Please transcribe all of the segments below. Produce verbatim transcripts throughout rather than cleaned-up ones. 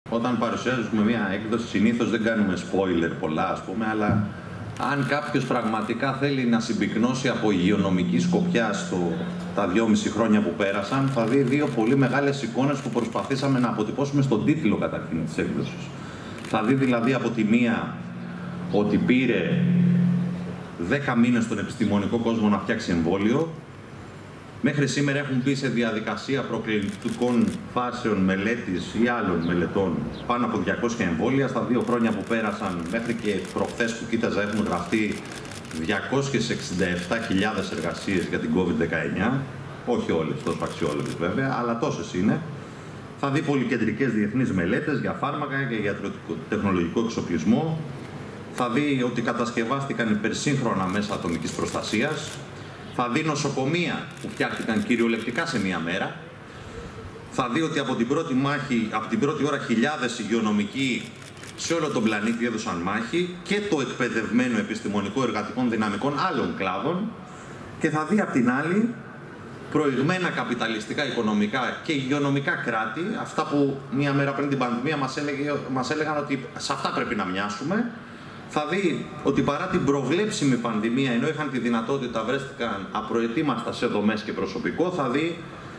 Όταν παρουσιάζουμε μια έκδοση, συνήθως δεν κάνουμε spoiler πολλά, ας πούμε, αλλά αν κάποιος πραγματικά θέλει να συμπυκνώσει από υγειονομική σκοπιά στο, τα δυόμιση χρόνια που πέρασαν, θα δει δύο πολύ μεγάλες εικόνες που προσπαθήσαμε να αποτυπώσουμε στον τίτλο καταρχήν της έκδοσης. Θα δει δηλαδή από τη μία ότι πήρε δέκα μήνες στον επιστημονικό κόσμο να φτιάξει εμβόλιο. Μέχρι σήμερα έχουν μπει σε διαδικασία προκλητικών φάσεων μελέτης ή άλλων μελετών πάνω από διακόσια εμβόλια. Στα δύο χρόνια που πέρασαν, μέχρι και προχθές που κοίταζα, έχουν γραφτεί διακόσιες εξήντα επτά χιλιάδες εργασίες για την κόβιντ δεκαεννιά. Όχι όλες, τόσο αξιόλογες βέβαια, αλλά τόσες είναι. Θα δει πολυκεντρικές διεθνείς μελέτες για φάρμακα και για τεχνολογικό εξοπλισμό. Θα δει ότι κατασκευάστηκαν υπερσύγχρονα μέσα ατομικής προστασίας. Θα δει νοσοκομεία που φτιάχτηκαν κυριολεκτικά σε μία μέρα. Θα δει ότι από την πρώτη, μάχη, από την πρώτη ώρα χιλιάδες υγειονομικοί σε όλο τον πλανήτη έδωσαν μάχη και το εκπαιδευμένο επιστημονικό εργατικών δυναμικών άλλων κλάδων. Και θα δει απ' την άλλη προηγμένα καπιταλιστικά, οικονομικά και υγειονομικά κράτη, αυτά που μία μέρα πριν την πανδημία μας, έλεγε, μας έλεγαν ότι σε αυτά πρέπει να μοιάσουμε. Θα δει ότι παρά την προβλέψιμη πανδημία, ενώ είχαν τη δυνατότητα, βρέθηκαν απροετοίμαστα σε δομές και προσωπικό. Θα δει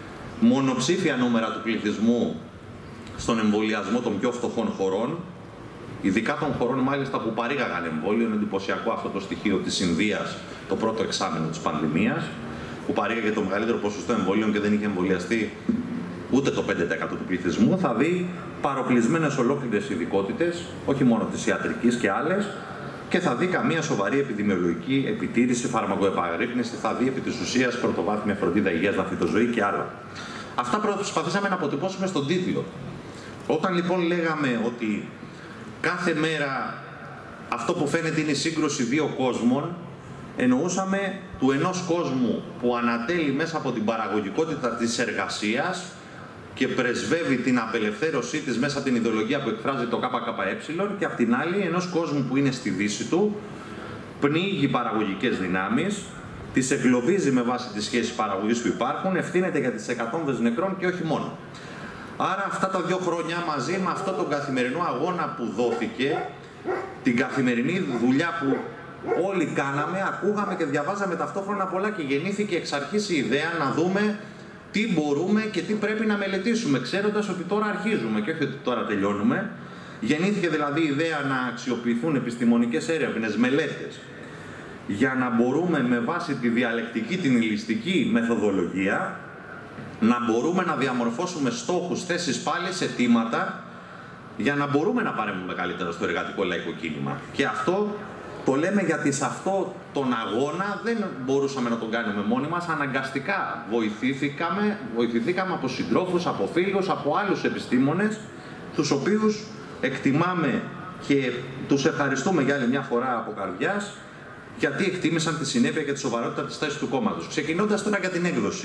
μονοψήφια νούμερα του πληθυσμού στον εμβολιασμό των πιο φτωχών χωρών, ειδικά των χωρών μάλιστα που παρήγαγαν εμβόλιο. Είναι εντυπωσιακό αυτό το στοιχείο της Ινδίας, το πρώτο εξάμηνο της πανδημίας, που παρήγαγε το μεγαλύτερο ποσοστό εμβολίων και δεν είχε εμβολιαστεί ούτε το πέντε τοις εκατό του πληθυσμού. Θα δει παροπλισμένες ολόκληρες ειδικότητες, όχι μόνο της ιατρικής και άλλες, και θα δει καμία σοβαρή επιδημιολογική επιτήρηση, φαρμακοεπαγρύπνηση, θα δει επί της ουσίας πρωτοβάθμια φροντίδα υγείας, δαφυτοζωή και άλλα. Αυτά προσπαθήσαμε να αποτυπώσουμε στον τίτλο. Όταν λοιπόν λέγαμε ότι κάθε μέρα αυτό που φαίνεται είναι η σύγκρουση δύο κόσμων, εννοούσαμε του ενός κόσμου που ανατέλει μέσα από την παραγωγικότητα της εργασίας και πρεσβεύει την απελευθέρωσή της μέσα από την ιδεολογία που εκφράζει το ΚΚΕ, και απ' την άλλη ενός κόσμου που είναι στη δύση του, πνίγει παραγωγικές δυνάμεις, τις εγκλωβίζει με βάση τις σχέσεις παραγωγής που υπάρχουν, ευθύνεται για τις εκατόμβες νεκρών και όχι μόνο. Άρα αυτά τα δύο χρόνια, μαζί με αυτό τον καθημερινό αγώνα που δόθηκε, την καθημερινή δουλειά που όλοι κάναμε, ακούγαμε και διαβάζαμε ταυτόχρονα πολλά, και γεννήθηκε εξ αρχής η ιδέα να δούμε τι μπορούμε και τι πρέπει να μελετήσουμε, ξέροντας ότι τώρα αρχίζουμε και όχι ότι τώρα τελειώνουμε. Γεννήθηκε δηλαδή η ιδέα να αξιοποιηθούν επιστημονικές έρευνες, μελέτες, για να μπορούμε με βάση τη διαλεκτική, την υλιστική μεθοδολογία, να μπορούμε να διαμορφώσουμε στόχους, θέσεις πάλης, αιτήματα, για να μπορούμε να παρέμβουμε καλύτερα στο εργατικό λαϊκό κίνημα. Και αυτό το λέμε γιατί σε αυτό τον αγώνα δεν μπορούσαμε να τον κάνουμε μόνοι μας. Αναγκαστικά βοηθήθηκαμε, βοηθηθήκαμε από συντρόφους, από φίλους, από άλλους επιστήμονες, τους οποίους εκτιμάμε και τους ευχαριστούμε για άλλη μια φορά από καρδιάς, γιατί εκτίμησαν τη συνέπεια και τη σοβαρότητα της θέσης του κόμματος. Ξεκινώντας τώρα για την έκδοση.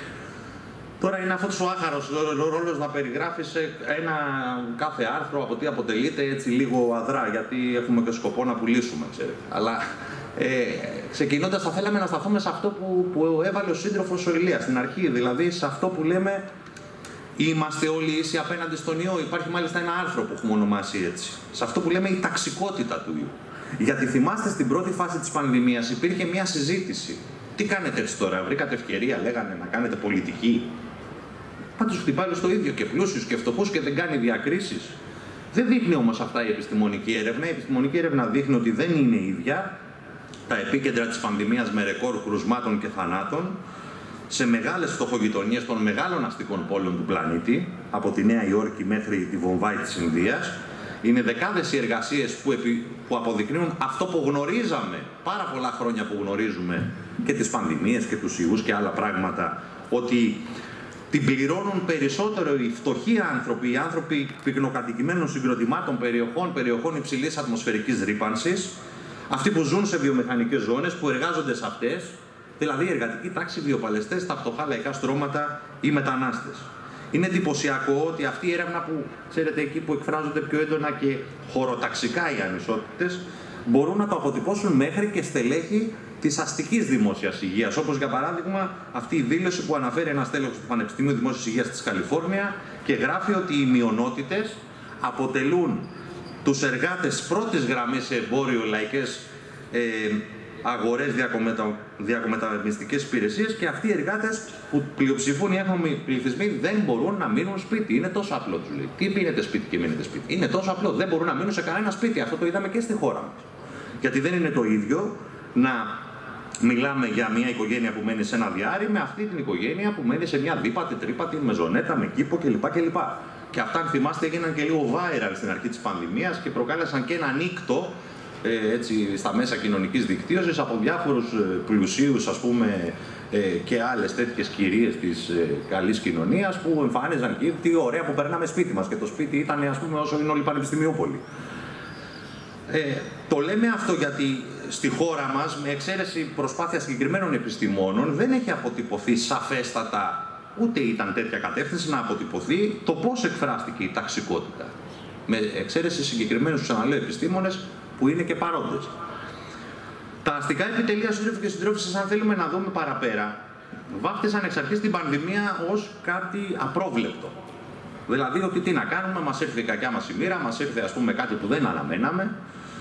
Τώρα είναι αυτός ο άχαρος ρόλος να περιγράφεις ένα κάθε άρθρο από τι αποτελείται, έτσι λίγο αδρά, γιατί έχουμε και σκοπό να πουλήσουμε, ξέρετε. Αλλά ε, ξεκινώντας θα θέλαμε να σταθούμε σε αυτό που, που έβαλε ο σύντροφος ο Ηλίας στην αρχή, δηλαδή σε αυτό που λέμε είμαστε όλοι ίσοι απέναντι στον ιό. Υπάρχει μάλιστα ένα άρθρο που έχουμε ονομάσει έτσι. Σε αυτό που λέμε η ταξικότητα του ιού. Γιατί θυμάστε στην πρώτη φάση της πανδημίας υπήρχε μια συζήτηση. Τι κάνετε έτσι τώρα, βρήκατε ευκαιρία, λέγανε, να κάνετε πολιτική. Πάντως χτυπάει στο ίδιο και πλούσιους και φτωχούς και δεν κάνει διακρίσεις. Δεν δείχνει όμως αυτά η επιστημονική έρευνα. Η επιστημονική έρευνα δείχνει ότι δεν είναι ίδια τα επίκεντρα της πανδημίας με ρεκόρ κρουσμάτων και θανάτων σε μεγάλες φτωχογειτονίες των μεγάλων αστικών πόλεων του πλανήτη, από τη Νέα Υόρκη μέχρι τη Βομβάη της Ινδίας. Είναι δεκάδες οι εργασίες που, επι... που αποδεικνύουν αυτό που γνωρίζαμε πάρα πολλά χρόνια, που γνωρίζουμε και τις πανδημίες και τους ιούς και άλλα πράγματα, ότι την πληρώνουν περισσότερο οι φτωχοί άνθρωποι, οι άνθρωποι πυκνοκατοικημένων συγκροτημάτων, περιοχών, περιοχών υψηλής ατμοσφαιρικής ρύπανσης, αυτοί που ζουν σε βιομηχανικές ζώνες, που εργάζονται σε αυτές, δηλαδή η εργατική τάξη, βιοπαλαιστές, τα φτωχά λαϊκά στρώματα ή μετανάστες. Είναι εντυπωσιακό ότι αυτή η έρευνα που, ξέρετε, εκεί που εκφράζονται πιο έντονα και χωροταξικά οι ανισότητες, μπορούν να το αποτυπώσουν μέχρι και στελέχη της αστικής δημόσιας υγείας. Όπως για παράδειγμα αυτή η δήλωση που αναφέρει ένας τέλεχος του Πανεπιστημίου Δημόσιας Υγείας της Καλιφόρνια και γράφει ότι οι μειονότητες αποτελούν τους εργάτες πρώτης γραμμής σε εμπόριο, λαϊκές ε, αγορές, διακομεταβιστικές υπηρεσίες, και αυτοί οι εργάτες που πλειοψηφούν οι έγχρωμοι πληθυσμοί δεν μπορούν να μείνουν σπίτι. Είναι τόσο απλό, τους λέει. Τι μείνετε σπίτι και μείνετε σπίτι. Είναι τόσο απλό. Δεν μπορούν να μείνουν σε κανένα σπίτι. Αυτό το είδαμε και στη χώρα μας. Γιατί δεν είναι το ίδιο να μιλάμε για μια οικογένεια που μένει σε ένα διάρρη με αυτή την οικογένεια που μένει σε μια δίπατη, τρίπατη, με ζωνέτα, με κήπο κλπ. κλπ. Και αυτά, αν θυμάστε, έγιναν και λίγο viral στην αρχή της πανδημίας και προκάλεσαν και ένα νύκτο ε, έτσι, στα μέσα κοινωνικής δικτύωσης από διάφορους ε, πλουσίους, ας πούμε, ε, και άλλες τέτοιες κυρίες της ε, καλής κοινωνίας που εμφάνιζαν και τι ωραία που περνάμε σπίτι μας. Και το σπίτι ήταν, ας πούμε, όσο είναι όλη η Πανεπιστημιούπολη. Ε, το λέμε αυτό γιατί στη χώρα μας, με εξαίρεση προσπάθεια συγκεκριμένων επιστημόνων, δεν έχει αποτυπωθεί σαφέστατα, ούτε ήταν τέτοια κατεύθυνση να αποτυπωθεί το πώς εκφράστηκε η ταξικότητα. Με εξαίρεση συγκεκριμένους, ξαναλέω, επιστήμονες που είναι και παρόντες. Τα αστικά επιτελεία, σύντροφοι και συντρόφισσες, αν θέλουμε να δούμε παραπέρα, βάφτισαν εξ αρχής την πανδημία ως κάτι απρόβλεπτο. Δηλαδή ότι τι να κάνουμε, μας έρθει η κακιά μας η μοίρα, μας έρθει, ας πούμε, κάτι που δεν αναμέναμε.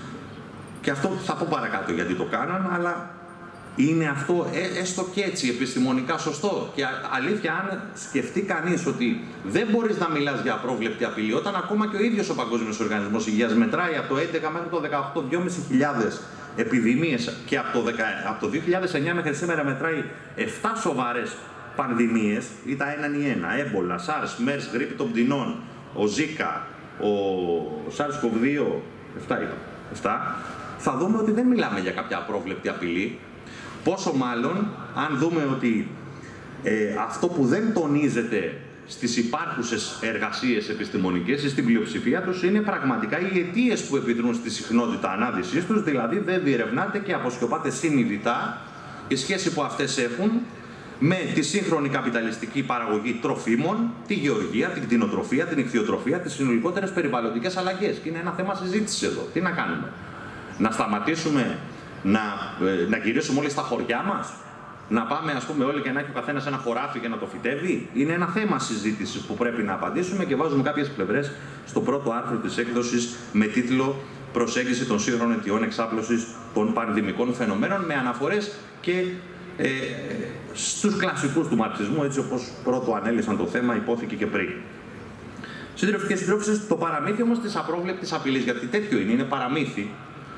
Και αυτό θα πω παρακάτω γιατί το κάναν, αλλά είναι αυτό ε, έστω και έτσι επιστημονικά σωστό. Και α, αλήθεια, αν σκεφτεί κανείς ότι δεν μπορείς να μιλάς για απρόβλεπτη απειλή, όταν ακόμα και ο ίδιος ο Παγκόσμιος Οργανισμός Υγείας μετράει από το έντεκα μέχρι το δεκαοκτώ δυόμισι χιλιάδες επιδημίες και από το, δεκα, από το δύο χιλιάδες εννιά μέχρι σήμερα μετράει επτά σοβαρές πανδημίες, ή τα έναν ή ένα, έμπολα, SARS, MERS, γρίπη των πτηνών, ο Zika, ο SARS κοβ δύο, επτά είπα, επτά, θα δούμε ότι δεν μιλάμε για κάποια απρόβλεπτη απειλή. Πόσο μάλλον αν δούμε ότι ε, αυτό που δεν τονίζεται στις υπάρχουσες εργασίες επιστημονικές ή στην πλειοψηφία τους είναι πραγματικά οι αιτίες που επιδρούν στη συχνότητα ανάδυσής τους, δηλαδή δεν διερευνάται και αποσκοπάται συνειδητά η σχέση που αυτές έχουν με τη σύγχρονη καπιταλιστική παραγωγή τροφίμων, τη γεωργία, την κτηνοτροφία, την ιχθυοτροφία, τις συνολικότερες περιβαλλοντικές αλλαγές. Και είναι ένα θέμα συζήτησης εδώ. Τι να κάνουμε, να σταματήσουμε να, ε, να γυρίσουμε όλοι στα χωριά μας, να πάμε, ας πούμε, όλοι και να έχει ο καθένας ένα χωράφι και να το φυτεύει? Είναι ένα θέμα συζήτησης που πρέπει να απαντήσουμε και βάζουμε κάποιες πλευρές στο πρώτο άρθρο της έκδοσης με τίτλο «Προσέγγιση των σύγχρονων αιτιών εξάπλωσης των πανδημικών φαινομένων», με αναφορές και ε, στους κλασικούς του μαρξισμού, έτσι όπως πρώτο ανέλησαν το θέμα, υπόθηκε και πριν. Σύντροφοι και συντρόφισσες, το παραμύθι όμως της απρόβλεπτης απειλής, γιατί τέτοιο είναι, είναι παραμύθι,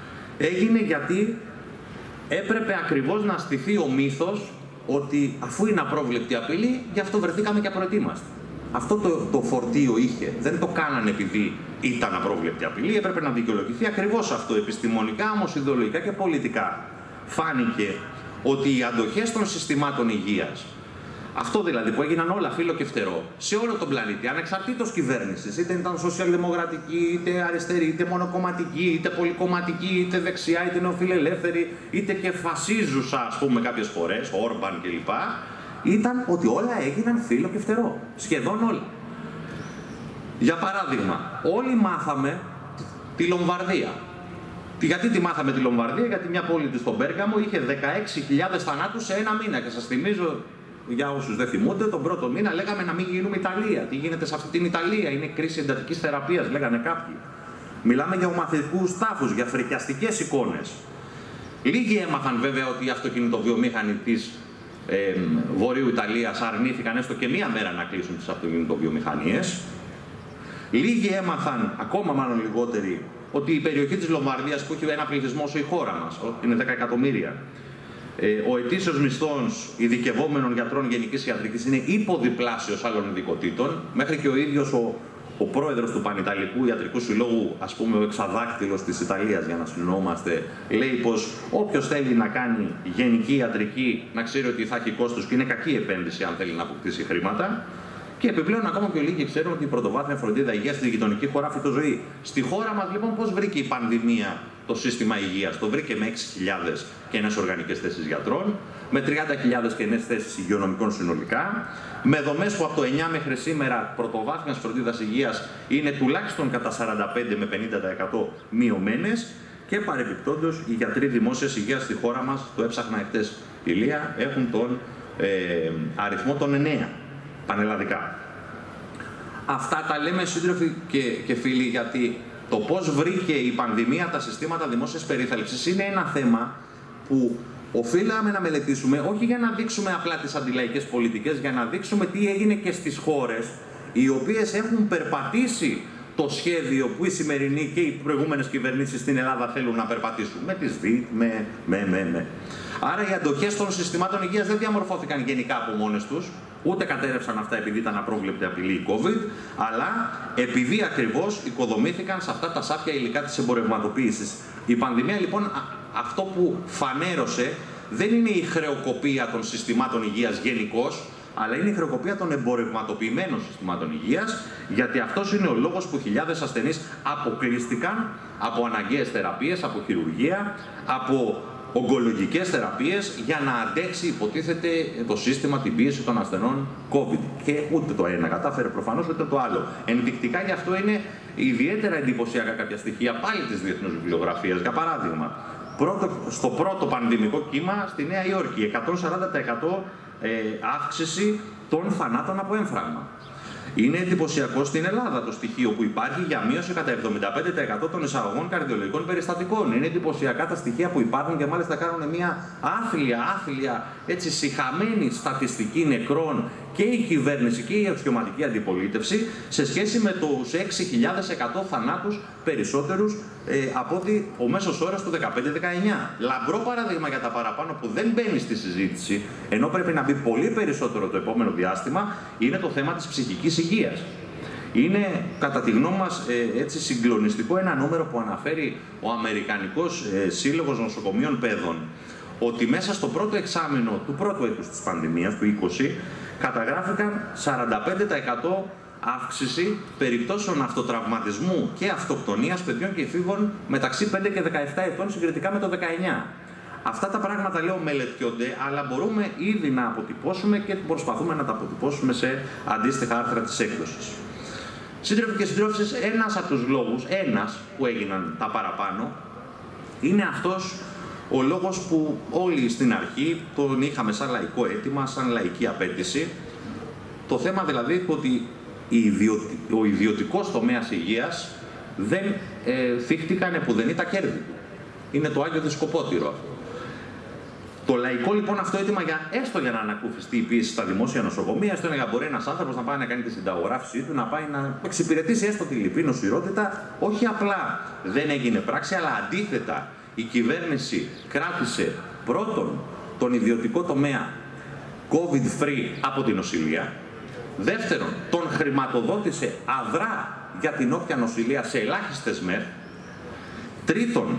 έγινε γιατί έπρεπε ακριβώς να στηθεί ο μύθος ότι αφού είναι απρόβλεπτη απειλή, γι' αυτό βρεθήκαμε και απροετοίμαστοι. Αυτό το, το φορτίο είχε. Δεν το κάνανε επειδή ήταν απρόβλεπτη απειλή, έπρεπε να δικαιολογηθεί ακριβώς αυτό. Επιστημονικά, όμως ιδεολογικά και πολιτικά φάνηκε ότι οι αντοχές των συστημάτων υγείας, αυτό δηλαδή που έγιναν όλα φύλλο και φτερό σε όλο τον πλανήτη, ανεξαρτήτως κυβέρνησης, είτε ήταν σοσιαλδημοκρατική, είτε αριστερή, είτε μονοκομματική, είτε πολυκομματική, είτε δεξιά, είτε νεοφιλελεύθερη, είτε και φασίζουσα, ας πούμε, κάποιες φορές, Όρμπαν κλπ., ήταν ότι όλα έγιναν φύλλο και φτερό. Σχεδόν όλα. Για παράδειγμα, όλοι μάθαμε τη Λομβαρδία. Γιατί τη μάθαμε τη Λομβαρδία? Γιατί μια πόλη της στον Πέργαμο είχε δεκαέξι χιλιάδες θανάτους σε ένα μήνα. Και σας θυμίζω, για όσους δεν θυμούνται, τον πρώτο μήνα λέγαμε να μην γίνουμε Ιταλία. Τι γίνεται σε αυτή την Ιταλία? Είναι κρίση εντατικής θεραπείας, λέγανε κάποιοι. Μιλάμε για ομαθητικούς τάφους, για φρικιαστικές εικόνες. Λίγοι έμαθαν βέβαια ότι οι αυτοκινητοβιομήχανοι της ε, Βορείου Ιταλίας αρνήθηκαν έστω και μία μέρα να κλείσουν τις αυτοκινητοβιομηχανίες. Λίγοι έμαθαν, ακόμα μάλλον λιγότεροι, ότι η περιοχή της Λομβαρδίας, που έχει ένα πληθυσμό όσο η χώρα μας, είναι δέκα εκατομμύρια, ο ετήσιος μισθός ειδικευόμενων γιατρών γενικής ιατρικής είναι υποδιπλάσιος άλλων ειδικοτήτων. Μέχρι και ο ίδιος ο, ο πρόεδρος του Πανιταλικού Ιατρικού Συλλόγου, ας πούμε ο εξαδάκτυλος της Ιταλίας, για να συνεννοούμαστε, λέει πως όποιος θέλει να κάνει γενική ιατρική να ξέρει ότι θα έχει κόστος και είναι κακή επένδυση αν θέλει να αποκτήσει χρήματα. Και επιπλέον, ακόμα πιο λίγοι ξέρουν ότι η πρωτοβάθμια φροντίδα υγείας στη γειτονική χώρα φυτοζωή. Στη χώρα μας, λοιπόν, πώς βρήκε η πανδημία το σύστημα υγείας? Το βρήκε με έξι χιλιάδες κενές οργανικές θέσεις γιατρών, με τριάντα χιλιάδες κενές θέσεις υγειονομικών συνολικά, με δομές που από το εννιά μέχρι σήμερα πρωτοβάθμιας φροντίδας υγείας είναι τουλάχιστον κατά σαράντα πέντε με πενήντα τοις εκατό μειωμένες. Και παρεμπιπτόντως, οι γιατροί δημόσιας υγείας στη χώρα μας, το έψαχνα εχθές, Ηλία, έχουν τον ε, αριθμό των εννέα. Πανελλαδικά. Αυτά τα λέμε, σύντροφοι και, και φίλοι, γιατί το πώς βρήκε η πανδημία τα συστήματα δημόσιας περίθαλψης είναι ένα θέμα που οφείλαμε να μελετήσουμε, όχι για να δείξουμε απλά τις αντιλαϊκές πολιτικές, για να δείξουμε τι έγινε και στις χώρες οι οποίες έχουν περπατήσει το σχέδιο που η σημερινή και οι προηγούμενες κυβερνήσεις στην Ελλάδα θέλουν να περπατήσουν. Με τις ΒΙΤ, με, με, με, με. Άρα οι αντοχές των συστημάτων υγείας δεν διαμορφώθηκαν γενικά από μόνες τους, ούτε κατέρευσαν αυτά επειδή ήταν απρόβλεπτη απειλή η COVID, αλλά επειδή ακριβώς οικοδομήθηκαν σε αυτά τα σάπια υλικά της εμπορευματοποίησης. Η πανδημία λοιπόν αυτό που φανέρωσε δεν είναι η χρεοκοπία των συστημάτων υγείας γενικώς, αλλά είναι η χρεοκοπία των εμπορευματοποιημένων συστημάτων υγείας, γιατί αυτός είναι ο λόγος που χιλιάδες ασθενείς αποκλείστηκαν από αναγκαίες θεραπείες, από χειρουργία, από ογκολογικές θεραπείες, για να αντέξει, υποτίθεται, το σύστημα την πίεση των ασθενών COVID. Και ούτε το ένα κατάφερε προφανώς, ούτε το άλλο. Ενδεικτικά γι' αυτό είναι ιδιαίτερα εντυπωσιακά κάποια στοιχεία πάλι της διεθνούς βιβλιογραφίας. Για παράδειγμα, πρώτο, στο πρώτο πανδημικό κύμα στη Νέα Υόρκη, εκατόν σαράντα τοις εκατό ε, αύξηση των θανάτων από έμφραγμα. Είναι εντυπωσιακό στην Ελλάδα το στοιχείο που υπάρχει για μείωση κατά εβδομήντα πέντε τοις εκατό των εισαγωγών καρδιολογικών περιστατικών. Είναι εντυπωσιακά τα στοιχεία που υπάρχουν και μάλιστα κάνουν μια άθλια, άθλια, έτσι σιχαμένη στατιστική νεκρών και η κυβέρνηση και η αξιωματική αντιπολίτευση σε σχέση με τους έξι χιλιάδες εκατό θανάτους περισσότερους ε, από ότι ο μέσος όρος του δεκαπέντε δεκαεννιά. Λαμπρό παράδειγμα για τα παραπάνω που δεν μπαίνει στη συζήτηση, ενώ πρέπει να μπει πολύ περισσότερο το επόμενο διάστημα, είναι το θέμα της ψυχικής υγείας. Είναι, κατά τη γνώμη μας, ε, έτσι συγκλονιστικό ένα νούμερο που αναφέρει ο Αμερικανικός ε, Σύλλογος Νοσοκομείων Παιδών, ότι μέσα στο πρώτο εξάμηνο του πρώτου έτους της πανδημίας, του είκοσι, καταγράφηκαν σαράντα πέντε τοις εκατό αύξηση περιπτώσεων αυτοτραυματισμού και αυτοκτονίας παιδιών και εφήβων μεταξύ πέντε και δεκαεπτά ετών συγκριτικά με το δεκαεννιά. Αυτά τα πράγματα, λέω, μελετιόνται, αλλά μπορούμε ήδη να αποτυπώσουμε και προσπαθούμε να τα αποτυπώσουμε σε αντίστοιχα άρθρα της έκδοσης. Σύντροφοι και συντρόφισσες, ένας από τους λόγους, ένας που έγιναν τα παραπάνω, είναι αυτός ο λόγος που όλοι στην αρχή τον είχαμε σαν λαϊκό αίτημα, σαν λαϊκή απέτηση. Το θέμα δηλαδή ότι ο ιδιωτικός τομέας υγείας δεν ε, θύχτηκαν επουδενή τα κέρδη του. Είναι το Άγιο Δισκοπότηρο αυτό. Το λαϊκό λοιπόν αυτό αίτημα, για, έστω για να ανακουφιστεί η πίεση στα δημόσια νοσοκομεία, έστω για να μπορεί ένας άνθρωπος να πάει να κάνει τη συνταγογράφησή του, να πάει να εξυπηρετήσει έστω τη λυπή νοσηρότητα, όχι απλά δεν έγινε πράξη, αλλά αντίθετα η κυβέρνηση κράτησε πρώτον τον ιδιωτικό τομέα COVID-free από την νοσηλεία, δεύτερον τον χρηματοδότησε αδρά για την όποια νοσηλεία σε ελάχιστες μέρες, τρίτον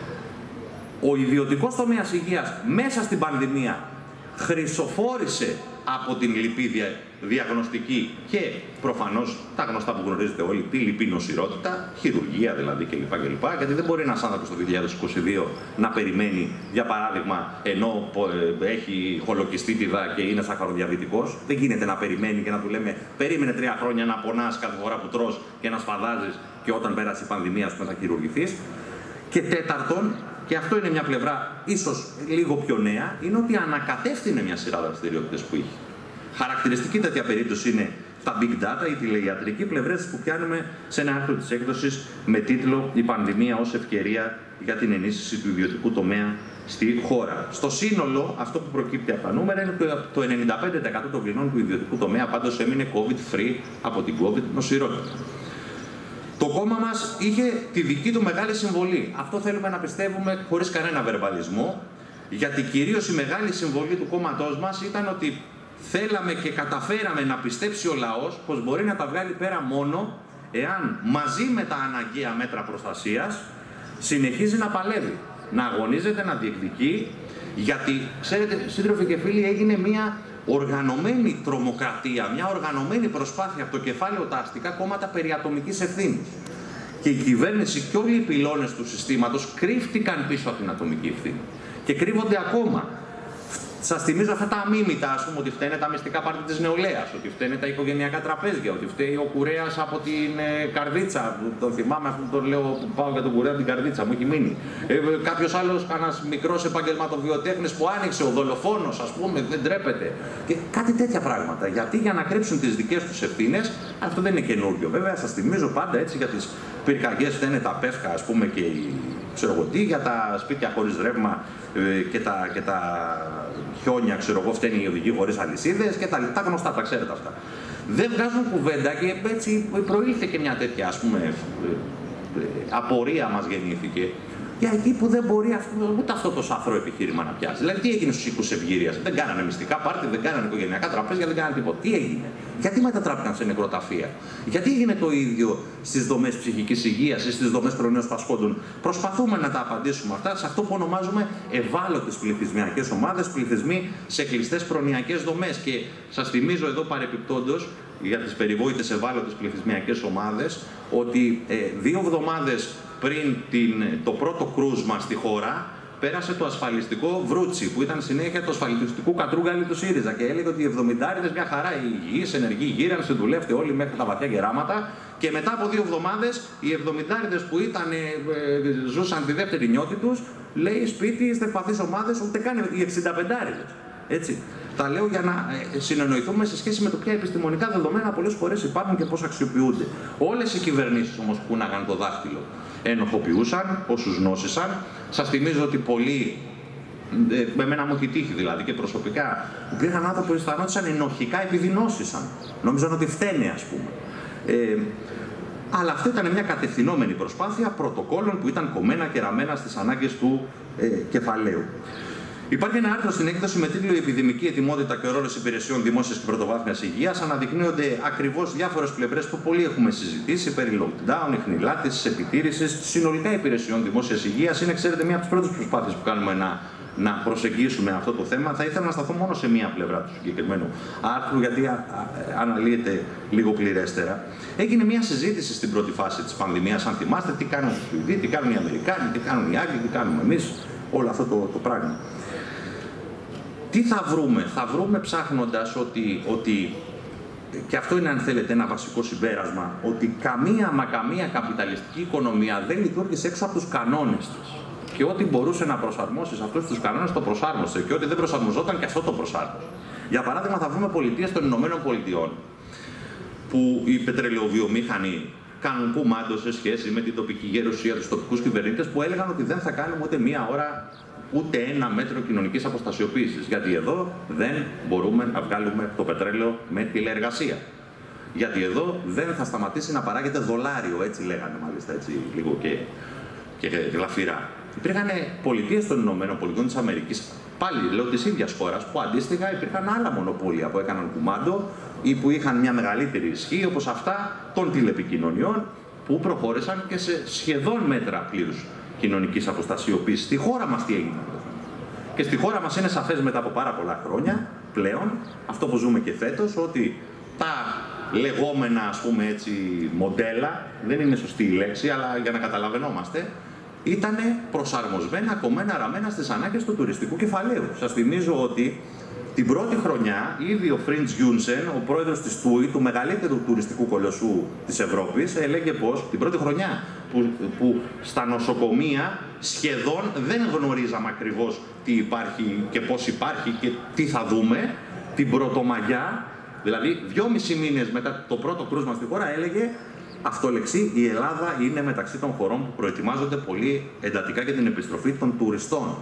ο ιδιωτικός τομέας υγείας μέσα στην πανδημία χρυσοφόρησε από την λυπή διαγνωστική και προφανώς τα γνωστά που γνωρίζετε όλοι, τη λυπή νοσηρότητα, χειρουργία δηλαδή κλπ. κλπ. Γιατί δεν μπορεί ένας άνθρωπος το δύο χιλιάδες είκοσι δύο να περιμένει, για παράδειγμα, ενώ έχει χολοκυστίτιδα και είναι σαχαροδιαβητικός, δεν γίνεται να περιμένει και να του λέμε περίμενε τρία χρόνια να πονάς κάθε φορά που τρως και να σφαδάζεις και όταν πέρασε η πανδημία σου θα χειρουργηθείς. Και τέταρτον, και αυτό είναι μια πλευρά ίσως λίγο πιο νέα, είναι ότι ανακατεύθυνε μια σειρά δραστηριότητες που είχε. Χαρακτηριστική τέτοια περίπτωση είναι τα big data, οι τηλεϊατρικοί πλευρές που πιάνουμε σε ένα άρθρο της έκδοσης με τίτλο «Η πανδημία ως ευκαιρία για την ενίσχυση του ιδιωτικού τομέα στη χώρα». Στο σύνολο, αυτό που προκύπτει από τα νούμερα είναι ότι το ενενήντα πέντε τοις εκατό των κλινών του ιδιωτικού τομέα πάντως έμεινε COVID-free από την COVID νοσηρότητα. Το κόμμα μας είχε τη δική του μεγάλη συμβολή. Αυτό θέλουμε να πιστεύουμε χωρίς κανένα βερμπαλισμό, γιατί κυρίως η μεγάλη συμβολή του κόμματός μας ήταν ότι θέλαμε και καταφέραμε να πιστέψει ο λαός πως μπορεί να τα βγάλει πέρα μόνο εάν μαζί με τα αναγκαία μέτρα προστασίας συνεχίζει να παλεύει, να αγωνίζεται, να διεκδικεί, γιατί, ξέρετε, σύντροφοι και φίλοι, έγινε μια οργανωμένη τρομοκρατία, μια οργανωμένη προσπάθεια από το κεφάλαιο τα αστικά κόμματα περί ατομικής ευθύνης. Και η κυβέρνηση και όλοι οι πυλώνες του συστήματος κρύφτηκαν πίσω από την ατομική ευθύνη. Και κρύβονται ακόμα. Σας θυμίζω αυτά τα αμίμητα, ας πούμε, ότι φταίνε τα μυστικά πάρτι της νεολαίας, ότι φταίνε τα οικογενειακά τραπέζια, ότι φταίει ο κουρέας από την ε, Καρδίτσα. Τον θυμάμαι, αυτό τον λέω που πάω για τον κουρέα από την Καρδίτσα, μου έχει μείνει. Ε, κάποιος άλλος, ένας μικρός επαγγελματοβιοτέχνης που άνοιξε, ο δολοφόνος, ας πούμε, δεν τρέπεται. Και κάτι τέτοια πράγματα. Γιατί για να κρύψουν τις δικές τους ευθύνες, αυτό δεν είναι καινούργιο. Βέβαια, σας θυμίζω πάντα έτσι για τις πυρκαγιές φταίνε τα πεύκα, ας πούμε, και οι, ξέρω εγώ τι, για τα σπίτια χωρίς ρεύμα ε, και τα. Και τα χιόνια, ξέρω εγώ, φταίνει οι οδηγοί χωρίς αλυσίδες και τα, τα γνωστά, τα ξέρετε αυτά. Δεν βγάζουν κουβέντα και έτσι προήλθε και μια τέτοια, ας πούμε, απορία μας γεννήθηκε. Για εκεί που δεν μπορεί αυτό, ούτε αυτό το σαφρό επιχείρημα να πιάσει. Δηλαδή, τι έγινε στους οίκους ευγυρίας? Δεν κάνανε μυστικά πάρτι, δεν κάνανε οικογενειακά τραπέζια, δεν κάνανε τίποτα. Τι έγινε? Γιατί μετατράπηκαν σε νεκροταφεία? Γιατί έγινε το ίδιο στις δομές ψυχικής υγείας ή στις δομές προνέως πασχόντων? Προσπαθούμε να τα απαντήσουμε αυτά σε αυτό που ονομάζουμε ευάλωτες πληθυσμιακές ομάδες, πληθυσμοί σε κλειστές προνοιακές δομές. Και σας θυμίζω εδώ παρεπιπτόντως, για τις περιβόητες ευάλωτες πληθυσμιακές ομάδες, ότι ε, δύο εβδομάδες πριν την, το πρώτο κρούσμα στη χώρα, πέρασε το ασφαλιστικό Βρούτσι, που ήταν συνέχεια του ασφαλιστικού κατρούγκαλη του ΣΥΡΙΖΑ και έλεγε ότι οι εβδομηντάριδες μια χαρά, οι υγιείς, ενεργοί γύραναν, δουλεύτε όλοι μέχρι τα βαθιά γεράματα. Και μετά από δύο εβδομάδες, οι εβδομηντάριδες που ήταν, ε, ε, ζούσαν τη δεύτερη νιώτη τους, λέει σπίτι, είστε ευπαθείς ομάδες, ούτε καν οι εξηνταπεντάριδες. Έτσι. Τα λέω για να ε, συνεννοηθούμε σε σχέση με το ποια επιστημονικά δεδομένα πολλές φορές υπάρχουν και πώς αξιοποιούνται. Όλες οι κυβερνήσεις όμως που πούναγαν το δάχτυλο ενοχοποιούσαν όσους νόσησαν. Σας θυμίζω ότι πολλοί, ε, με εμένα μου έχει τύχει δηλαδή και προσωπικά, υπήρχαν άνθρωποι που αισθανόντουσαν ενοχικά επειδή νόσησαν. Νόμιζαν ότι φταίνε, ας πούμε. Ε, αλλά αυτό ήταν μια κατευθυνόμενη προσπάθεια πρωτοκόλων που ήταν κομμένα και ραμμένα στις ανάγκες του ε, κεφαλαίου. Υπάρχει ένα άρθρο στην έκδοση με τίτλο «Η επιδημική ετοιμότητα και ο ρόλος υπηρεσιών δημόσιας και πρωτοβάθμιας υγείας». Αναδεικνύονται ακριβώς διάφορες πλευρές που πολλοί έχουμε συζητήσει περί lockdown, ιχνηλάτησης, επιτήρησης, συνολικά υπηρεσιών δημόσιας υγείας. Είναι, ξέρετε, μία από τις πρώτες προσπάθειες που κάνουμε να, να προσεγγίσουμε αυτό το θέμα. Θα ήθελα να σταθώ μόνο σε μία πλευρά του συγκεκριμένου άρθρου, γιατί α, α, αναλύεται λίγο πληρέστερα. Έγινε μία συζήτηση στην πρώτη φάση της πανδημίας, αν θυμάστε, τι κάνουν οι Σουηδοί, τι κάνουν οι Αμερικάνοι, τι κάνουν οι Άγγλοι, τι κάνουμε εμείς, όλο αυτό το, το πράγμα. Τι θα βρούμε? Θα βρούμε ψάχνοντας ότι, ότι, και αυτό είναι αν θέλετε ένα βασικό συμπέρασμα, ότι καμία μα καμία καπιταλιστική οικονομία δεν λειτουργήσε έξω από τους κανόνες της. Και ό,τι μπορούσε να προσαρμόσει σε αυτούς τους κανόνες το προσάρμοσε και ό,τι δεν προσαρμοζόταν και αυτό το προσάρμοσε. Για παράδειγμα, θα βρούμε πολιτείες των Ηνωμένων Πολιτειών που οι πετρελαιοβιομήχανοι κάνουν κουμάντο σε σχέση με την τοπική γερουσία, τους τοπικούς κυβερνήτες που έλεγαν ότι δεν θα κάνουμε ούτε μία ώρα ούτε ένα μέτρο κοινωνικής αποστασιοποίησης. Γιατί εδώ δεν μπορούμε να βγάλουμε το πετρέλαιο με τηλεεργασία. Γιατί εδώ δεν θα σταματήσει να παράγεται δολάριο, έτσι λέγανε μάλιστα, έτσι λίγο και, και, και γλαφυρά. Υπήρχαν πολιτείες των Ηνωμένων Πολιτειών της Αμερικής, πάλι λέω της ίδιας χώρας, που αντίστοιχα υπήρχαν άλλα μονοπόλια που έκαναν κουμάντο ή που είχαν μια μεγαλύτερη ισχύ, όπως αυτά των τηλεπικοινωνιών, που προχώρησαν και σε σχεδόν μέτρα πλήρους κοινωνικής αποστασιοποίησης. Στη χώρα μας τι έγινε? Και στη χώρα μας είναι σαφές μετά από πάρα πολλά χρόνια πλέον, αυτό που ζούμε και φέτος, ότι τα λεγόμενα, ας πούμε έτσι, μοντέλα, δεν είναι σωστή η λέξη, αλλά για να καταλαβαίνόμαστε, ήταν προσαρμοσμένα, κομμένα, ραμμένα στις ανάγκες του τουριστικού κεφαλαίου. Σας θυμίζω ότι την πρώτη χρονιά, ήδη ο Φριντς Γιούνσεν, ο πρόεδρος της ΤΟΥΙ, του μεγαλύτερου τουριστικού κολοσσού της Ευρώπης, έλεγε πως την πρώτη χρονιά που, που στα νοσοκομεία σχεδόν δεν γνωρίζαμε ακριβώς τι υπάρχει και πώς υπάρχει και τι θα δούμε, την Πρωτομαγιά, δηλαδή δυόμισι μήνες μετά το πρώτο κρούσμα στη χώρα, έλεγε αυτολεξή, η Ελλάδα είναι μεταξύ των χωρών που προετοιμάζονται πολύ εντατικά για την επιστροφή των τουριστών.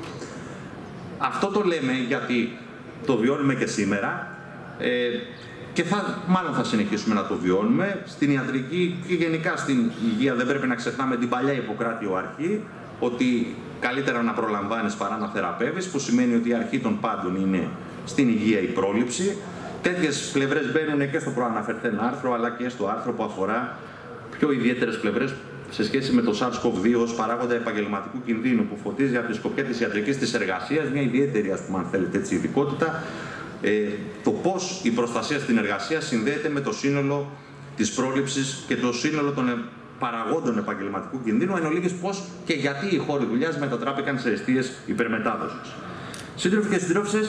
Αυτό το λέμε γιατί το βιώνουμε και σήμερα ε, και θα, μάλλον θα συνεχίσουμε να το βιώνουμε. Στην ιατρική και γενικά στην υγεία δεν πρέπει να ξεχνάμε την παλιά Ιπποκράτειο αρχή, ότι καλύτερα να προλαμβάνεις παρά να θεραπεύεις, που σημαίνει ότι η αρχή των πάντων είναι στην υγεία η πρόληψη. Τέτοιες πλευρές μπαίνουν και στο προαναφερθέν άρθρο, αλλά και στο άρθρο που αφορά πιο ιδιαίτερες πλευρές σε σχέση με το SARS-CoV δύο ως παράγοντα επαγγελματικού κινδύνου, που φωτίζει από τη σκοπιά της ιατρικής της εργασίας, μια ιδιαίτερη, ας πούμε, αν θέλετε, έτσι, ειδικότητα, ε, το πώς η προστασία στην εργασία συνδέεται με το σύνολο της πρόληψης και το σύνολο των παραγόντων επαγγελματικού κινδύνου, εν ολίγης πώς και γιατί οι χώροι δουλειάς μετατράπηκαν σε αιστείες υπερμετάδοσης. Σύντροφοι και συντρόφισσες,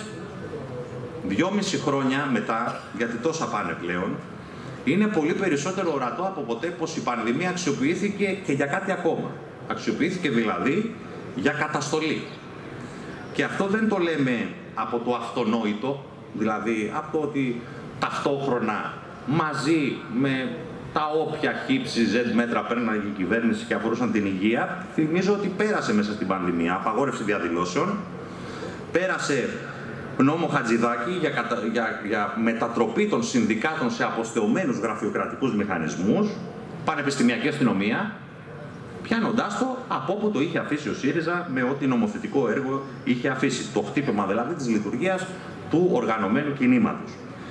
δυόμιση χρόνια μετά, γιατί τόσα πάνε πλέον, είναι πολύ περισσότερο ορατό από ποτέ πως η πανδημία αξιοποιήθηκε και για κάτι ακόμα. Αξιοποιήθηκε δηλαδή για καταστολή. Και αυτό δεν το λέμε από το αυτονόητο, δηλαδή από το ότι ταυτόχρονα μαζί με τα όποια χύψη ζετ μέτρα παίρνανε η κυβέρνηση και αφορούσαν την υγεία, θυμίζω ότι πέρασε μέσα στην πανδημία απαγόρευση διαδηλώσεων, πέρασε νόμο Χατζηδάκη για, κατα... για... για μετατροπή των συνδικάτων σε αποστεωμένους γραφειοκρατικούς μηχανισμούς, πανεπιστημιακή αστυνομία, πιάνοντάς το από όπου το είχε αφήσει ο ΣΥΡΙΖΑ με ό,τι νομοθετικό έργο είχε αφήσει. Το χτύπημα δηλαδή της λειτουργίας του οργανωμένου κινήματος.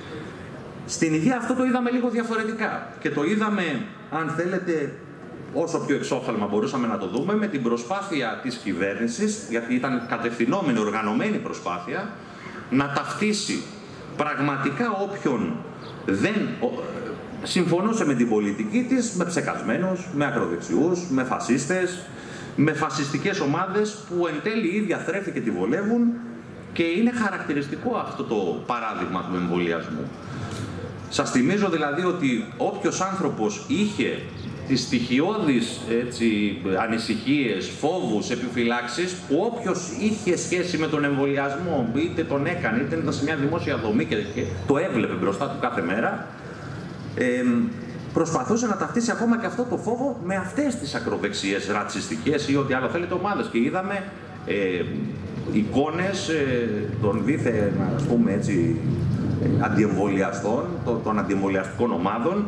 Στην υγεία αυτό το είδαμε λίγο διαφορετικά και το είδαμε, αν θέλετε, όσο πιο εξόφθαλμα μπορούσαμε να το δούμε, με την προσπάθεια της κυβέρνησης, γιατί ήταν κατευθυνόμενη, οργανωμένη προσπάθεια, να ταυτίσει πραγματικά όποιον δεν συμφωνούσε με την πολιτική της, με ψεκασμένους, με ακροδεξιούς, με φασίστες, με φασιστικές ομάδες που εν τέλει οι ίδιοι θρέφει και τη βολεύουν, και είναι χαρακτηριστικό αυτό το παράδειγμα του εμβολιασμού. Σας θυμίζω δηλαδή ότι όποιος άνθρωπος είχε τις στοιχειώδεις έτσι, ανησυχίες, φόβους, επιφυλάξεις, που όποιος είχε σχέση με τον εμβολιασμό, είτε τον έκανε, είτε ήταν σε μια δημόσια δομή και, και το έβλεπε μπροστά του κάθε μέρα, ε, προσπαθούσε να ταυτίσει ακόμα και αυτό το φόβο με αυτές τις ακροδεξιές, ρατσιστικές ή ό,τι άλλο θέλετε ομάδες. Και είδαμε ε, εικόνες ε, των δίθεν, ας πούμε έτσι, αντιεμβολιαστών, των αντιεμβολιαστικών ομάδων,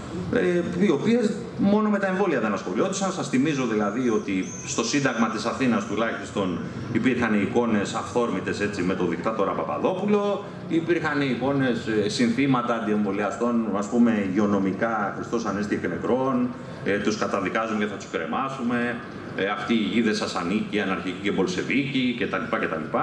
οι οποίες μόνο με τα εμβόλια δεν ασχολιόντουσαν. Σας θυμίζω δηλαδή ότι στο Σύνταγμα της Αθήνας τουλάχιστον υπήρχαν εικόνες αυθόρμητες έτσι, με τον δικτάτορα Παπαδόπουλο, υπήρχαν εικόνες συνθήματα αντιεμβολιαστών, ας πούμε υγειονομικά, Χριστός Ανέστη και νεκρών, ε, τους καταδικάζουμε και θα τους κρεμάσουμε, ε, αυτή η γη δεν σας ανήκει, αναρχική και μπολσεβίκη κτλ. κτλ.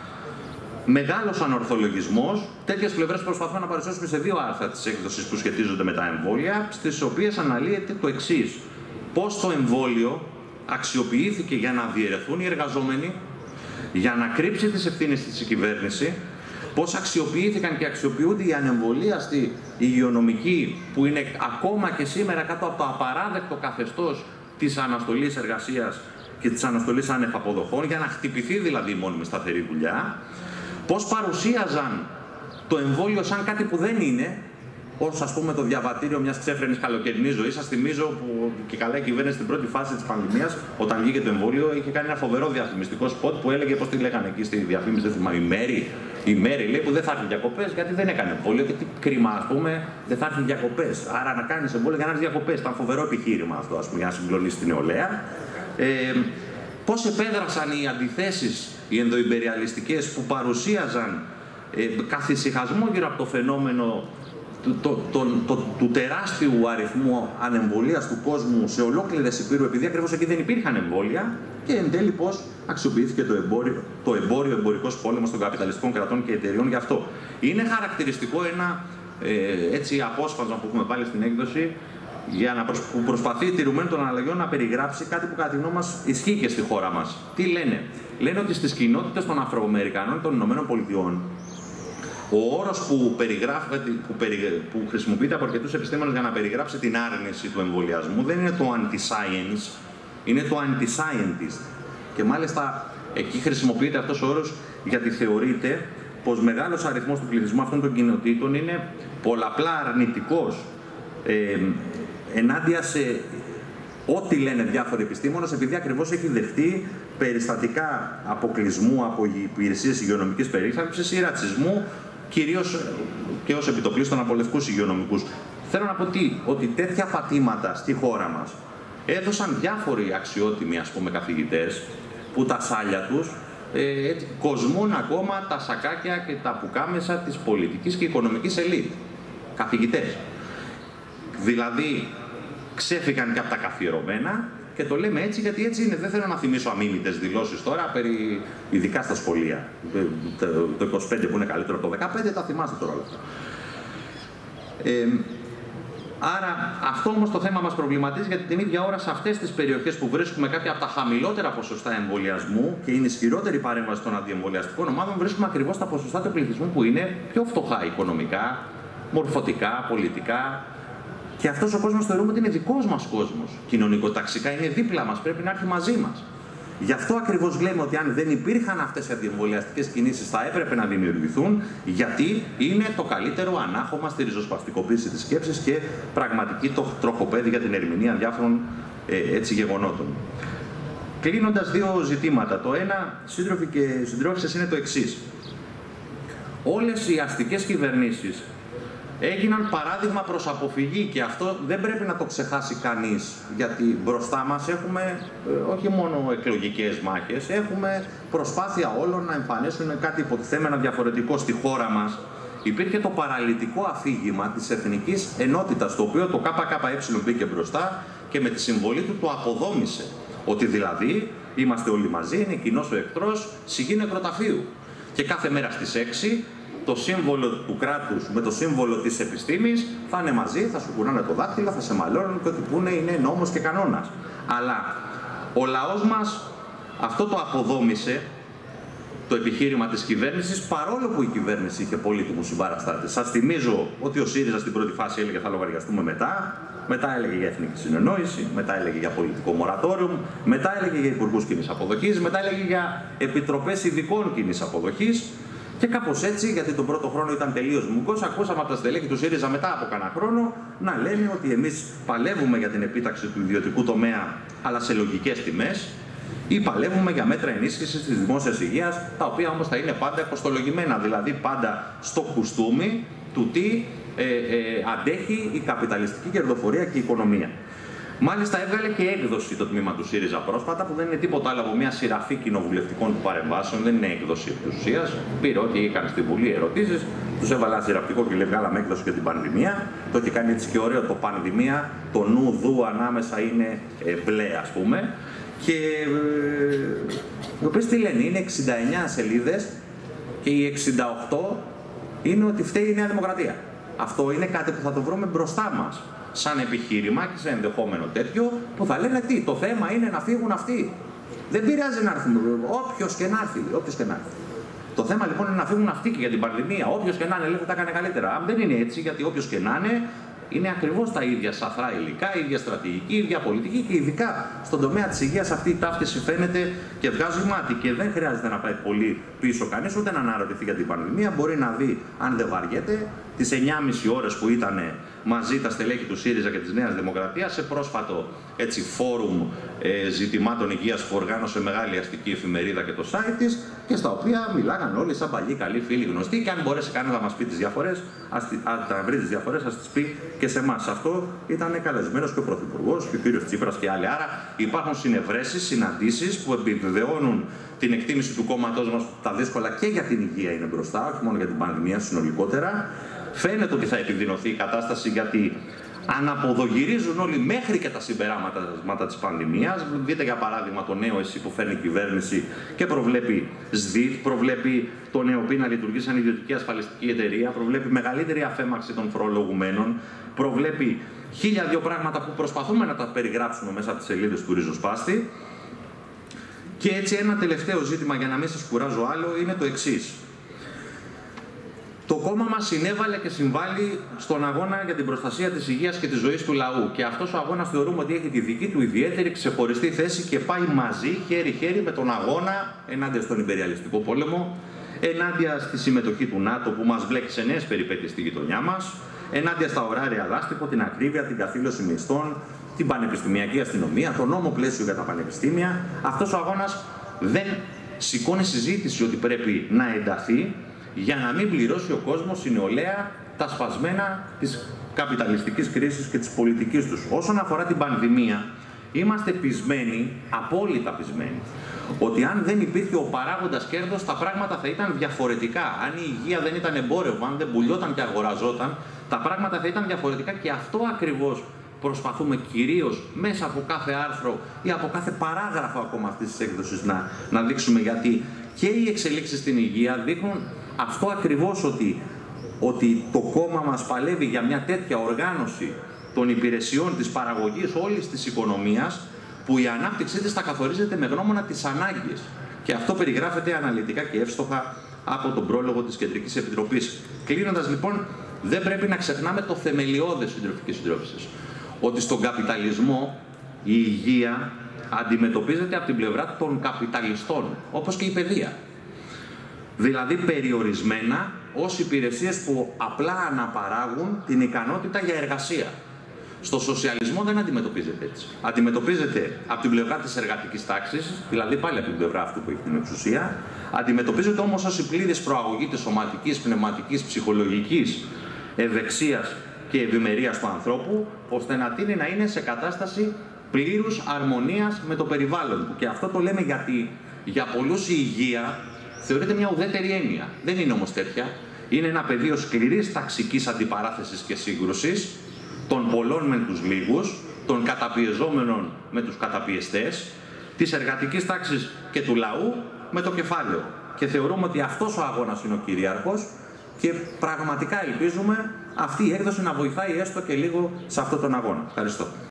Μεγάλος ανορθολογισμός. Τέτοιες πλευρές προσπαθούμε να παρουσιάσουμε σε δύο άρθρα της έκδοσης που σχετίζονται με τα εμβόλια, στις οποίες αναλύεται το εξής. Πώς το εμβόλιο αξιοποιήθηκε για να διαιρεθούν οι εργαζόμενοι, για να κρύψει τις ευθύνες της η κυβέρνηση, πώς αξιοποιήθηκαν και αξιοποιούνται οι ανεμβολίαστοι υγειονομικοί, που είναι ακόμα και σήμερα κάτω από το απαράδεκτο καθεστώς της αναστολής εργασίας και της αναστολής άνευ αποδοχών, για να χτυπηθεί δηλαδή η μόνιμη σταθερή δουλειά. Πώς παρουσίαζαν το εμβόλιο σαν κάτι που δεν είναι, ως ας πούμε το διαβατήριο μιας ξέφρενης καλοκαιρινής ζωής. Σας θυμίζω που και καλά η κυβέρνηση στην πρώτη φάση της πανδημίας, όταν βγήκε το εμβόλιο, είχε κάνει ένα φοβερό διαφημιστικό σποτ που έλεγε, πώς τη λέγανε εκεί στη διαφήμιση, δεν θυμάμαι, η Μέρη. Η Μέρη λέει που δεν θα έρθει διακοπές γιατί δεν έκανε εμβόλιο. Και τι κρίμα, ας πούμε, δεν θα έρθει διακοπές. Άρα να κάνεις εμβόλιο για να έρθει διακοπές. Ήταν φοβερό επιχείρημα αυτό, ας πούμε, για να συγκλονίσει την νεολαία. Ε, πώς επέδρασαν οι αντιθέσεις, οι ενδοϊμπεριαλιστικές, που παρουσίαζαν ε, καθησυχασμό γύρω από το φαινόμενο του, το, το, το, το, του τεράστιου αριθμού ανεμβολίας του κόσμου σε ολόκληρες υπήρου, επειδή ακριβώς εκεί δεν υπήρχαν εμβόλια, και εν τέλει πώς αξιοποιήθηκε το εμπόριο, το εμπόριο, εμπορικός πόλεμος των καπιταλιστικών κρατών και εταιριών γι' αυτό. Είναι χαρακτηριστικό ένα ε, έτσι απόσπασμα που έχουμε βάλει στην έκδοση, για να προσ... που προσπαθεί τηρουμένου των αναλλαγών να περιγράψει κάτι που κατά τη γνώμη μας ισχύει και στη χώρα μας. Τι λένε? Λένε ότι στις κοινότητες των Αφροαμερικανών των Ηνωμένων Πολιτειών, ο όρος που, που, περι... που χρησιμοποιείται από αρκετούς επιστήμονες για να περιγράψει την άρνηση του εμβολιασμού δεν είναι το anti-science, είναι το anti-scientist. Και μάλιστα εκεί χρησιμοποιείται αυτός ο όρος γιατί θεωρείται πως μεγάλος αριθμός του πληθυσμού αυτών των κοινοτήτων είναι πολλαπλά αρνητικός ε, ενάντια σε ό,τι λένε διάφοροι επιστήμονες, επειδή ακριβώς έχει δεχτεί περιστατικά αποκλεισμού από υπηρεσίες υγειονομικής περίθαλψης ή ρατσισμού, κυρίως και ως επιτοπλίστων από λευκούς υγειονομικούς. Θέλω να πω τι, ότι τέτοια πατήματα στη χώρα μας έδωσαν διάφοροι αξιότιμοι, ας πούμε, καθηγητές, που τα σάλια τους ε, κοσμούν ακόμα τα σακάκια και τα πουκάμεσα της πολιτικής και οικονομικής ελίτ. Καθηγητές. Δηλαδή, ξέφυγαν και από τα καθιερωμένα, και το λέμε έτσι γιατί έτσι είναι. Δεν θέλω να θυμίσω αμίμητες δηλώσεις τώρα, περί, ειδικά στα σχολεία. Το είκοσι πέντε που είναι καλύτερο από το δεκαπέντε, τα θυμάστε τώρα όλα αυτά. Ε, Άρα αυτό όμως το θέμα μας προβληματίζει, γιατί την ίδια ώρα σε αυτές τις περιοχές που βρίσκουμε κάποια από τα χαμηλότερα ποσοστά εμβολιασμού και είναι ισχυρότερη παρέμβαση των αντιεμβολιαστικών ομάδων, βρίσκουμε ακριβώς τα ποσοστά του πληθυσμού που είναι πιο φτωχά οικονομικά, μορφωτικά, πολιτικά. Και αυτός ο κόσμος θεωρούμε ότι είναι δικός μας κόσμος. Κοινωνικοταξικά είναι δίπλα μας, πρέπει να έρθει μαζί μας. Γι' αυτό ακριβώς λέμε ότι αν δεν υπήρχαν αυτές οι αντιεμβολιαστικές κινήσεις θα έπρεπε να δημιουργηθούν, γιατί είναι το καλύτερο ανάχωμα στη ριζοσπαστικοποίηση της σκέψης και πραγματική το τροχοπέδι για την ερμηνεία διάφορων ε, έτσι γεγονότων. Κλείνοντας, δύο ζητήματα. Το ένα, σύντροφοι και συντρόφισσες, είναι το εξής. Όλες οι αστικές κυβερνήσεις έγιναν παράδειγμα προς αποφυγή και αυτό δεν πρέπει να το ξεχάσει κανείς, γιατί μπροστά μας έχουμε ε, όχι μόνο εκλογικές μάχες, έχουμε προσπάθεια όλων να εμφανίσουν κάτι υποτιθέμενα διαφορετικό στη χώρα μας. Υπήρχε το παραλυτικό αφήγημα της εθνικής ενότητας, το οποίο το ΚΚΕ μπήκε μπροστά και με τη συμβολή του το αποδόμησε. Ότι δηλαδή είμαστε όλοι μαζί, είναι κοινός ο εχθρός, σιγή νεκροταφείου. Και κάθε μέρα στις έξι το σύμβολο του κράτους με το σύμβολο της επιστήμης θα είναι μαζί, θα σου κουνάνε το δάχτυλο, θα σε μαλώνουν και ό,τι πούνε είναι νόμος και κανόνας. Αλλά ο λαός μας αυτό το αποδόμησε, το επιχείρημα της κυβέρνησης, παρόλο που η κυβέρνηση είχε πολύτιμους συμπαραστάτες. Σας θυμίζω ότι ο ΣΥΡΙΖΑ στην πρώτη φάση έλεγε θα λογαριαστούμε μετά, μετά έλεγε για εθνική συνεννόηση, μετά έλεγε για πολιτικό μορατόριο, μετά έλεγε για υπουργούς κοινής αποδοχής, μετά έλεγε για επιτροπές ειδικών κοινής αποδοχής. Και κάπως έτσι, γιατί τον πρώτο χρόνο ήταν τελείως μουκός, ακούσαμε από τα στελέχη του ΣΥΡΙΖΑ μετά από κανένα χρόνο να λένε ότι εμείς παλεύουμε για την επίταξη του ιδιωτικού τομέα, αλλά σε λογικές τιμές, ή παλεύουμε για μέτρα ενίσχυσης της δημόσιας υγείας, τα οποία όμως θα είναι πάντα κοστολογημένα, δηλαδή πάντα στο κουστούμι του τι ε, ε, αντέχει η καπιταλιστική κερδοφορία και η οικονομία. Μάλιστα έβγαλε και έκδοση το τμήμα του ΣΥΡΙΖΑ πρόσφατα, που δεν είναι τίποτα άλλο από μια σειραφή κοινοβουλευτικών του παρεμβάσεων, δεν είναι έκδοση επί της ουσίας. Πήρε ό,τι έκανε στη Βουλή ερωτήσεις, τους έβαλα ένα σειραφτικό και λέει βγάλαμε έκδοση για την πανδημία. Το έχει κάνει έτσι και ωραίο το πανδημία, το νου δου ανάμεσα είναι ε, μπλε ας πούμε. Και ε, οι οποίες τι λένε, είναι εξήντα εννιά σελίδες και οι εξήντα οκτώ είναι ότι φταίει η Νέα Δημοκρατία. Αυτό είναι κάτι που θα το βρούμε μπροστά μας, σαν επιχείρημα και σε ενδεχόμενο τέτοιο, που θα λένε τι, το θέμα είναι να φύγουν αυτοί. Δεν πειράζει να έρθουν, όποιος και να έρθει, όποιος και να έρθει. Το θέμα λοιπόν είναι να φύγουν αυτοί και για την πανδημία. Όποιος και να είναι, λέει, θα τα έκανε καλύτερα. Αν δεν είναι έτσι, γιατί όποιος και να είναι, είναι ακριβώς τα ίδια σαθρά υλικά, η ίδια στρατηγική, η ίδια πολιτική και ειδικά στον τομέα της υγείας αυτή η ταύτιση φαίνεται και βγάζει μάτι. Και δεν χρειάζεται να πάει πολύ πίσω κανείς, ούτε να αναρωτηθεί για την πανδημία. Μπορεί να δει, αν δεν βαριέται, τις εννιά και μισή ώρες που ήταν μαζί τα στελέχη του ΣΥΡΙΖΑ και της Νέας Δημοκρατίας σε πρόσφατο έτσι, φόρουμ ε, ζητημάτων υγείας που οργάνωσε μεγάλη αστική εφημερίδα και το site της, και στα οποία μιλάγαν όλοι σαν παλιοί, καλοί, φίλοι, γνωστοί. Και αν μπορέσει κανένα να μας πει τις διαφορές, ας, να βρει τις διαφορές, ας τις πει και σε εμάς. Αυτό ήταν καλεσμένος και ο Πρωθυπουργός και ο κύριος Τσίπρας και άλλοι. Άρα υπάρχουν συνευρέσεις, συναντήσεις που επιβεβαιώνουν την εκτίμηση του κόμματός μας, τα δύσκολα και για την υγεία είναι μπροστά, όχι μόνο για την πανδημία συνολικότερα. Φαίνεται ότι θα επιδεινωθεί η κατάσταση, γιατί αναποδογυρίζουν όλοι μέχρι και τα συμπεράματα της πανδημίας. Δείτε για παράδειγμα το νέο ΕΣΥ που φέρνει η κυβέρνηση και προβλέπει ΣΔΙΤ, προβλέπει το ΝΕΟΠΗ να λειτουργεί σαν ιδιωτική ασφαλιστική εταιρεία, προβλέπει μεγαλύτερη αφέμαξη των φορολογουμένων, προβλέπει χίλια δύο πράγματα που προσπαθούμε να τα περιγράψουμε μέσα από τις σελίδες του ριζοσπάστη. Και έτσι ένα τελευταίο ζήτημα, για να μην σας κουράζω άλλο, είναι το εξής. Το κόμμα μας συνέβαλε και συμβάλλει στον αγώνα για την προστασία της υγείας και της ζωής του λαού. Και αυτός ο αγώνας θεωρούμε ότι έχει τη δική του ιδιαίτερη ξεχωριστή θέση και πάει μαζί, χέρι-χέρι, με τον αγώνα ενάντια στον υπεριαλιστικό πόλεμο, ενάντια στη συμμετοχή του ΝΑΤΟ που μας βλέπει σε νέες περιπέτειες στη γειτονιά μας, ενάντια στα ωράρια λάστιχο, την ακρίβεια, την καθήλωση μισθών, την πανεπιστημιακή αστυνομία, το νόμο πλαίσιο για τα πανεπιστήμια. Αυτός ο αγώνας δεν σηκώνει συζήτηση ότι πρέπει να ενταθεί, για να μην πληρώσει ο κόσμος η νεολαία τα σπασμένα της καπιταλιστικής κρίσης και της πολιτικής τους. Όσον αφορά την πανδημία, είμαστε πεισμένοι, απόλυτα πεισμένοι, ότι αν δεν υπήρχε ο παράγοντας κέρδος, τα πράγματα θα ήταν διαφορετικά. Αν η υγεία δεν ήταν εμπόρευμα, αν δεν πουλιόταν και αγοραζόταν, τα πράγματα θα ήταν διαφορετικά, και αυτό ακριβώς προσπαθούμε κυρίως μέσα από κάθε άρθρο ή από κάθε παράγραφο ακόμα αυτής της έκδοσης να, να δείξουμε, γιατί και οι εξελίξεις στην υγεία δείχνουν αυτό ακριβώς, ότι, ότι το κόμμα μας παλεύει για μια τέτοια οργάνωση των υπηρεσιών, της παραγωγής όλης της οικονομίας, που η ανάπτυξή της θα καθορίζεται με γνώμονα τις ανάγκες. Και αυτό περιγράφεται αναλυτικά και εύστοχα από τον πρόλογο της Κεντρικής Επιτροπής. Κλείνοντας λοιπόν, δεν πρέπει να ξεχνάμε το θεμελιώδες συντροφικής συντρόφισσης. Ότι στον καπιταλισμό η υγεία αντιμετωπίζεται από την πλευρά των καπιταλιστών, όπως και η παιδεία. Δηλαδή περιορισμένα ως υπηρεσίες που απλά αναπαράγουν την ικανότητα για εργασία. Στο σοσιαλισμό δεν αντιμετωπίζεται έτσι. Αντιμετωπίζεται από την πλευρά της εργατικής τάξης, δηλαδή πάλι από την πλευρά αυτού που έχει την εξουσία. Αντιμετωπίζεται όμως ως η πλήρης προαγωγή της σωματικής, πνευματικής, ψυχολογικής ευεξίας και ευημερίας του ανθρώπου, ώστε να τείνει να είναι σε κατάσταση πλήρους αρμονίας με το περιβάλλον. Και αυτό το λέμε γιατί για πολλούς η υγεία θεωρείται μια ουδέτερη έννοια. Δεν είναι όμως τέτοια. Είναι ένα πεδίο σκληρής ταξικής αντιπαράθεσης και σύγκρουσης, των πολλών με τους λίγους, των καταπιεζόμενων με τους καταπιεστές, της εργατικής τάξης και του λαού με το κεφάλαιο. Και θεωρούμε ότι αυτός ο αγώνας είναι ο κυρίαρχος και πραγματικά ελπίζουμε αυτή η έκδοση να βοηθάει έστω και λίγο σε αυτόν τον αγώνα. Ευχαριστώ.